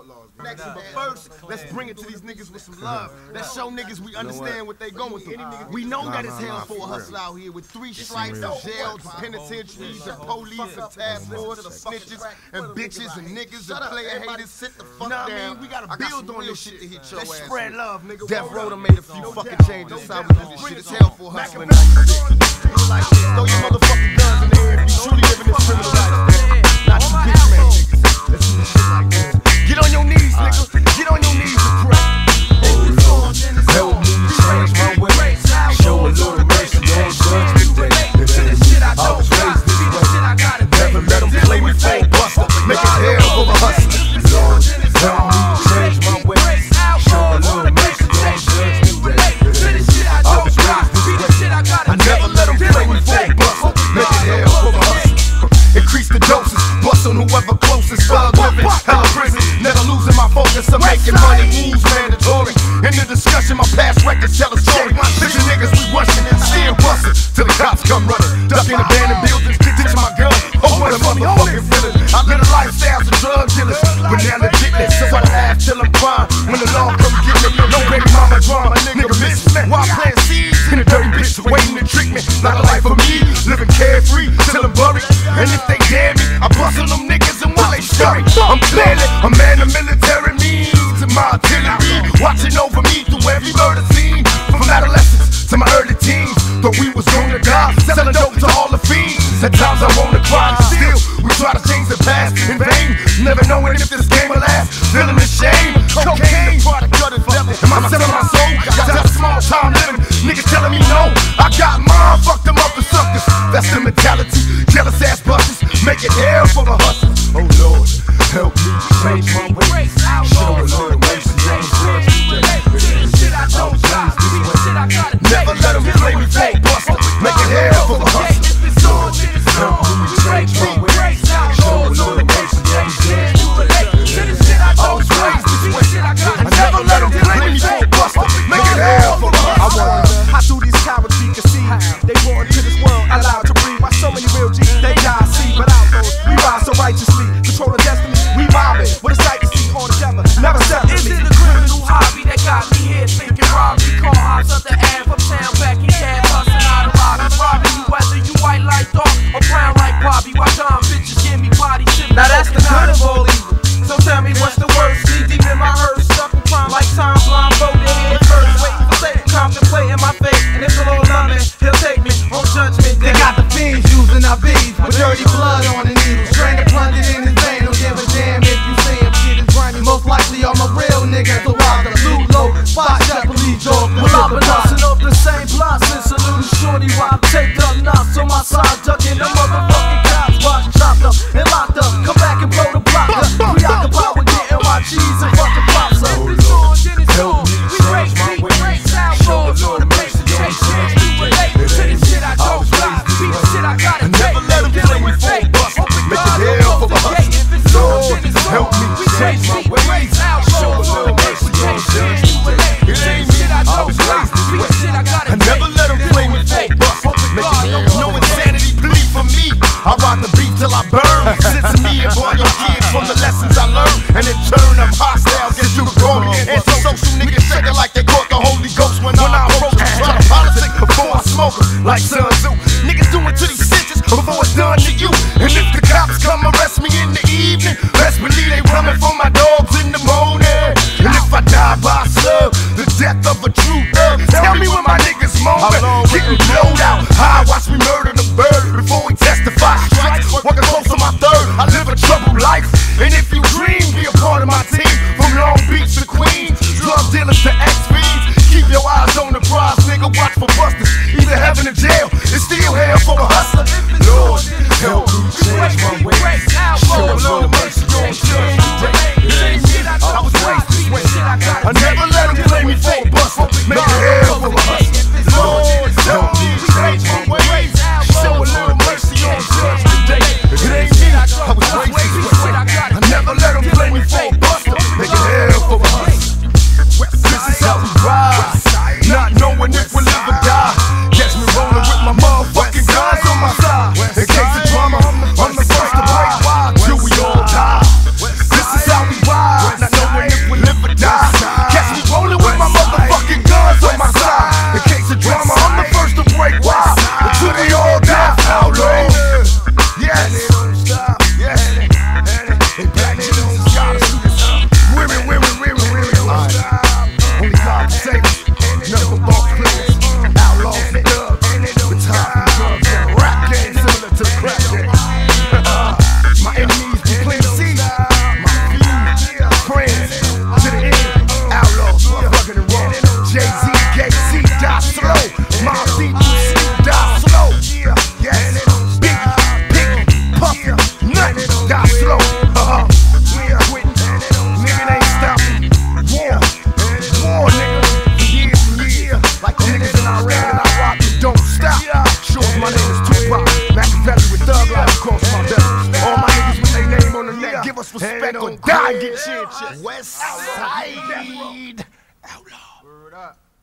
Next, but first, let's bring it to these niggas with some love. Let's show niggas we understand what they going through. We know that it's hell for a hustler out here with 3 strikes of jails, penitentiaries, and police and task force, and snitches, and bitches, and niggas, and player haters. Sit the fuck down. We gotta build on this shit to hit your ass. Let's spread love, nigga. Death Row done made a few fucking changes. How we do this shit. It's hell for a hustler. Like this, throw your motherfucking guns in the air if you truly living this criminal life. Not you bitch man niggas. Let's do this shit like this. Get on your knees, nigga. Get on your knees and pray. Oh Lord, help me change my way. Show a little mercy on judgment day. I was raised this way. Never let them play me for a buster. Make it hell for a hustler. Lord, help me change my way. Show a little mercy on judgment day. I was raised this way. I never let them play me for a buster. Make it hell for a hustler. Increase the doses, bust on whoever closest. Thug living, hella prison. Never losing my focus, I'm making money, moves mandatory. In the discussion, my past records tell a story. Bitch niggas, we rushing, still busting till the cops come running. Ducking abandoned buildings, ditching my gun. Oh, what a motherfucking feeling. I live a lifestyle of drug dealers, but now legitness. So I laugh till I'm fine. When the law come get me, no baby mama drama, nigga miss me. While playing seeds, and a dirty bitch waiting to trick me. Not a life for me, living carefree till I'm buried. And if they dare me, I bust on them niggas and while they scurry. I'm planning, a man of military means to my artillery, watching over me through every murder scene. From adolescence to my early teens, thought we was gonna die, selling dope to all the fiends. At times I wanna cry, still we try to change the past in vain. Never knowing if this game will last, feeling the shame. Cocaine, product of the devil. Am I selling my soul? Got that small time living, niggas telling me no. I got mine, fuck them up and suckers. That's the mentality, jealous ass busters. Make it hell for the hustlers. Oh Lord, help me change my way. Show a little mercy on judgment day. I was raised this way. Never let them play me for a buster. Make it hell for the hustlers. Lord, help me change my way. Show a little mercy on judgment day. I was raised this way. West Side Outlaw. Word up.